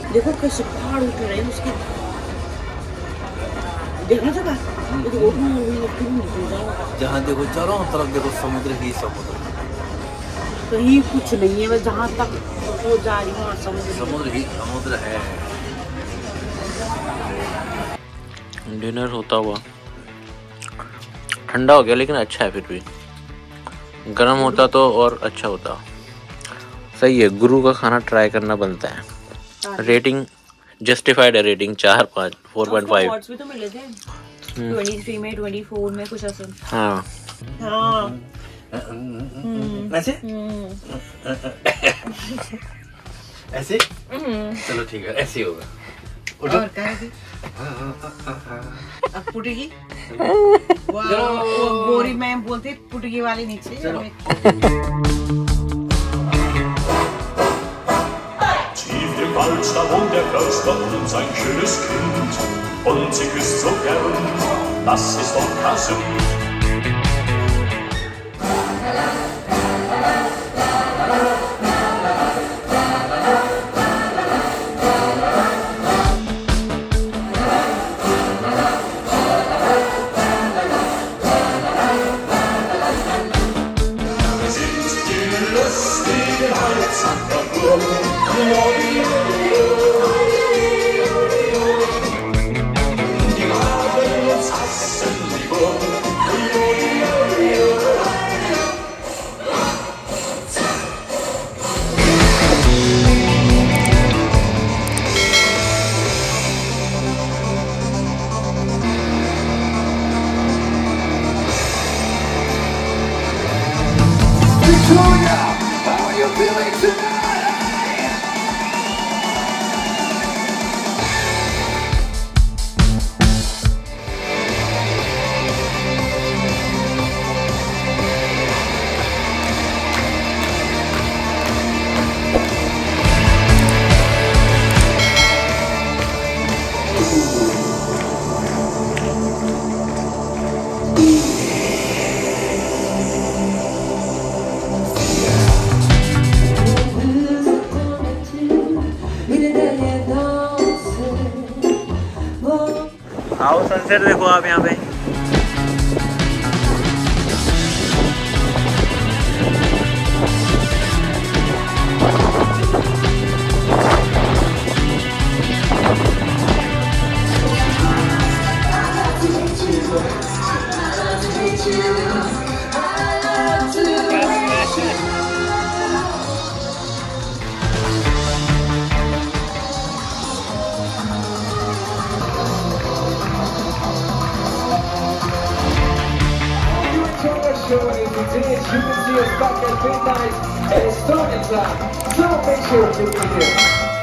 देखो कैसे पहाड़ उठ रहे हैं उसके, देखना था जहाँ देखो चारों तरफ देखो समुद्र ही समुद्र, कहीं कुछ नहीं है, बस जहाँ तक वो जा रही है समुद्र ही समुद्र है। डिनर होता हुआ ठंडा हो गया, लेकिन अच्छा है, फिर भी गर्म होता तो और अच्छा होता। सही है, गुरु का खाना ट्राई करना बनता है। रेटिंग जस्टिफाइड है, रेटिंग 4-5 4.5 भी तो मिले थे 23 में 24 में कुछ ऐसा। हाँ हाँ ऐसे ऐसे चलो ठीक है, ऐसे होगा। और क्या है? अब पुटगी वो गोरी मैम बोलते पुटगी वाले नीचे। Tief im Wald, da wohnt der Förster und sein schönes Kind. Und sie küsst so gern, das ist doch Kassel. Wir sind die lustigen Holzackerburgen. आओ सनसेट देखो आप यहाँ पे। You can see us back at midnight and it's starting time, so make sure to be here.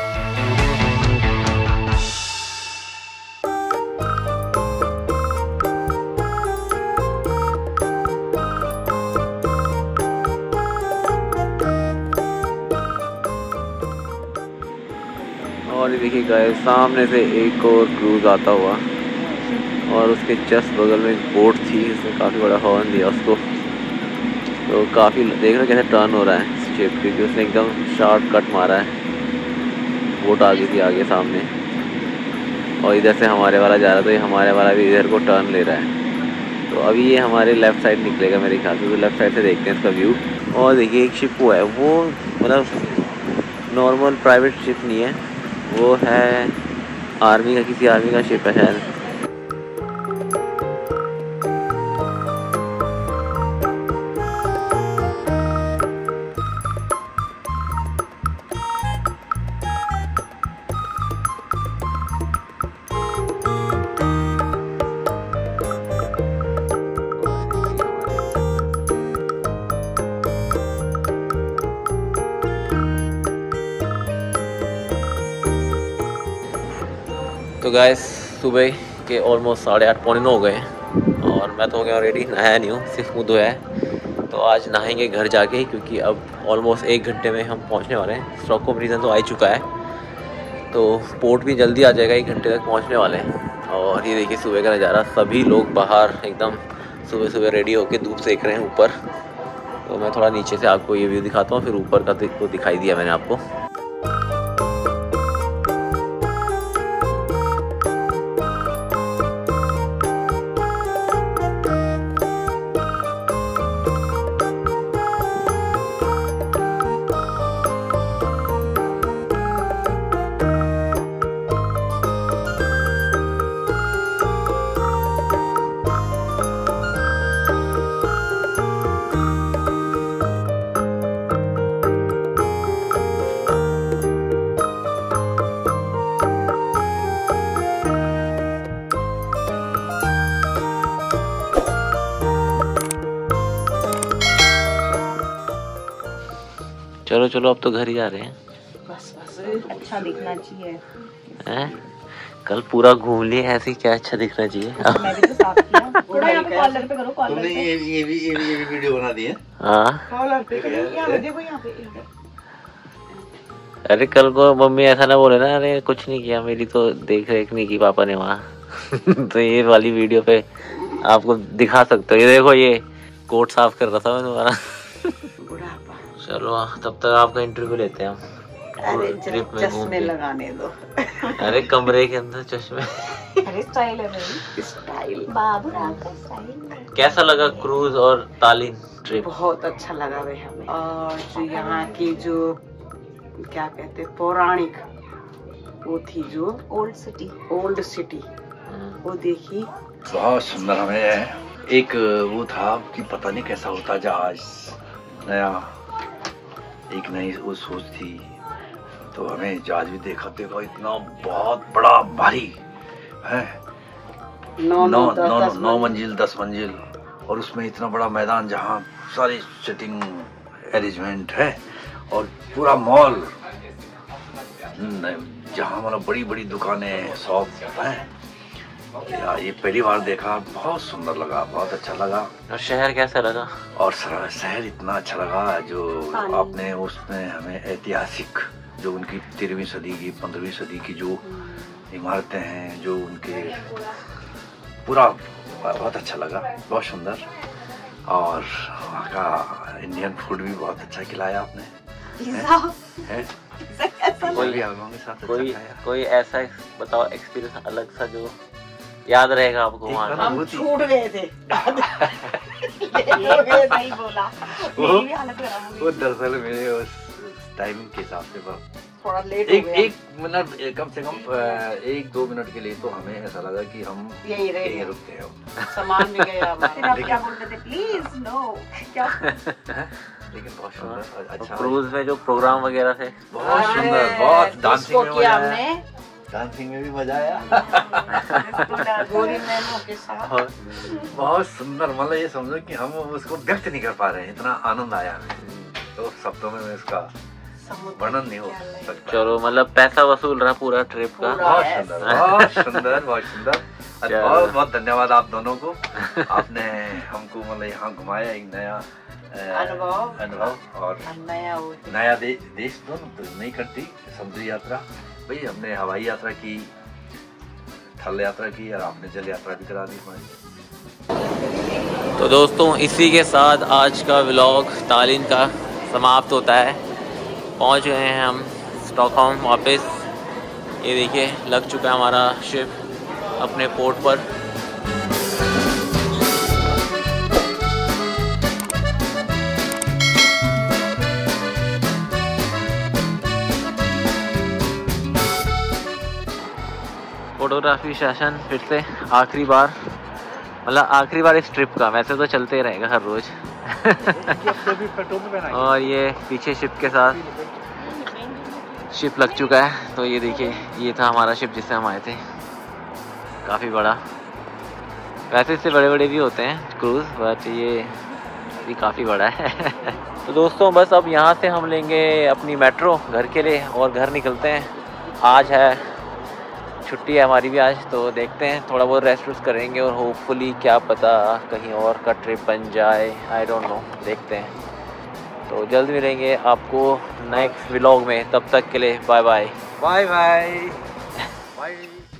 और ये देखिए guys, सामने से एक और क्रूज आता हुआ, और उसके जस्ट बगल में एक बोट थी, उसने काफ़ी बड़ा हॉर्न दिया उसको। तो काफ़ी देख रहे कैसे टर्न हो रहा है शिप, क्योंकि उसने एकदम शार्ट कट मारा है। बोट आ गई थी आगे सामने, और इधर से हमारे वाला जा रहा था, तो ये हमारे वाला भी इधर को टर्न ले रहा है। तो अभी ये हमारे लेफ़्ट साइड निकलेगा मेरे ख्याल से, तो लेफ़्ट साइड से देखते हैं इसका व्यू। और देखिए एक शिप वो है, वो मतलब नॉर्मल प्राइवेट शिप नहीं है, वो है आर्मी का, किसी आर्मी का शिप है शायद। तो गाइस सुबह के ऑलमोस्ट 8:30 पौने 9 हो गए, और मैं तो हो गया रेडी, नहाया नहीं हूँ, सिर्फ मुँह धोया है। तो आज नहाएंगे घर जाके, क्योंकि अब ऑलमोस्ट 1 घंटे में हम पहुँचने वाले हैं। स्टॉकहोम रीजन तो आ ही चुका है, तो पोर्ट भी जल्दी आ जाएगा, 1 घंटे तक पहुँचने वाले हैं। और ये देखिए सुबह का नज़ारा, सभी लोग बाहर एकदम सुबह सुबह रेडी होकर धूप सेक रहे हैं ऊपर। तो मैं थोड़ा नीचे से आपको ये व्यू दिखाता हूँ, फिर ऊपर का तो दिखाई दिया मैंने आपको। चलो चलो अब तो घर ही जा रहे हैं। बस अच्छा दिखना चाहिए। हैं? कल पूरा घूम लिए ऐसे ही, क्या अच्छा दिखना चाहिए। मैं भी तो साफ किया। थोड़ा यहाँ पे कॉलर पे करो, कॉलर तुमने पे। ये भी वीडियो बना दी है। हाँ कॉलर पे करो, यहाँ पे देखो, यहाँ पे। अरे कल को मम्मी ऐसा ना बोले ना, अरे कुछ नहीं किया, मेरी तो देख रेख नहीं की पापा ने वहाँ। तो ये वाली वीडियो पे आपको दिखा सकते हो। ये देखो, ये कोट साफ कर रहा था मैं तुम्हारा। बुढ़ापा। चलो तब तक आपका इंटरव्यू लेते हैं हम। अरे ट्रिप में घूम चश्मे के। लगाने दो। अरे कमरे के अंदर चश्मे। अरे स्टाइल है भाई, स्टाइल बाबू आपका स्टाइल। कैसा लगा क्रूज और तालीन ट्रिप? बहुत अच्छा लगा भाई हमें। और जो यहाँ की जो क्या कहते हैं, पौराणिक वो थी, जो ओल्ड सिटी वो देखी। बहुत सुंदर। हमें एक वो था कि पता नहीं कैसा होता जहाज, नया, एक नई वो सोच थी। तो हमें जहाज भी देखा इतना बहुत बड़ा भारी है, 9 मंजिल 10 मंजिल, और उसमें इतना बड़ा मैदान जहाँ सारी सिटिंग अरेंजमेंट है, और पूरा मॉल जहाँ मतलब बड़ी बड़ी दुकानें, शॉप हैं। यार ये पहली बार देखा, बहुत सुंदर लगा, बहुत अच्छा लगा। और शहर कैसा लगा? और शहर इतना अच्छा लगा, जो आपने उसमें हमें ऐतिहासिक जो उनकी 13वीं सदी की 15वीं सदी की जो इमारतें हैं, जो उनके पूरा बहुत अच्छा लगा, बहुत सुंदर। और वहाँ का इंडियन फूड भी बहुत अच्छा खिलाया आपने। कोई ऐसा बताओ एक्सपीरियंस अलग सा जो याद रहेगा आपको वहाँ का? हम छूट गए थे। नहीं बोला, मेरी भी हालत खराब हो वो गई। दरअसल मेरे उस टाइमिंग के हिसाब से थोड़ा लेट हो गया। एक मिनट, कम से कम 1-2 मिनट के लिए तो हमें ऐसा लगा कि हम यही रहे, यहीं रुकते हैं। सामान भी गया हमारा। फिर आप लेकिन- क्या बोलते थे, प्लीज नो क्या? लेकिन बहुत सुंदर और अच्छा। क्रूज में जो प्रोग्राम वगैरह थे, बहुत सुंदर, बहुत डांसिंग में किया मजा आया। हमने डांसिंग में भी मजा आया। गोरी मैनों के साथ। बहुत सुंदर, मतलब ये समझो कि हम उसको व्यक्त नहीं कर पा रहे हैं, इतना आनंद आया हमें। तो शब्दों में इसका वर्णन नहीं हो सकता। चलो मतलब पैसा वसूल रहा पूरा ट्रिप का। बहुत सुंदर, बहुत सुंदर, बहुत सुंदर। बहुत बहुत धन्यवाद आप दोनों को। आपने हमको मतलब यहाँ घुमाया, एक नया अनुभव और नया देश, दोनों नई कंट्री, समुद्री यात्रा। भाई हमने हवाई यात्रा की, थल यात्रा की, और आपने जल यात्रा भी करा दी हमारी। तो दोस्तों इसी के साथ आज का व्लॉग तालीन का समाप्त होता है। पहुंच गए हैं हम स्टॉकहोम वापस। ये देखिए लग चुका है हमारा शिप अपने पोर्ट पर। फोटोग्राफी सेशन फिर से आखिरी बार, मतलब आखिरी बार इस ट्रिप का, वैसे तो चलते रहेगा हर रोज। और ये पीछे शिप के साथ शिप लग चुका है। तो ये देखिए, ये था हमारा शिप जिससे हम आए थे, काफ़ी बड़ा। वैसे इससे बड़े बड़े भी होते हैं क्रूज़, बट ये भी काफ़ी बड़ा है। तो दोस्तों बस अब यहाँ से हम लेंगे अपनी मेट्रो घर के लिए और घर निकलते हैं। आज है छुट्टी है हमारी भी आज, तो देखते हैं थोड़ा बहुत रेस्ट वेस्ट करेंगे और होपफुली क्या पता कहीं और का ट्रिप बन जाए, आई डोंट नो, देखते हैं। तो जल्द मिलेंगे आपको नेक्स्ट व्लॉग में, तब तक के लिए bye bye. Bye bye bye.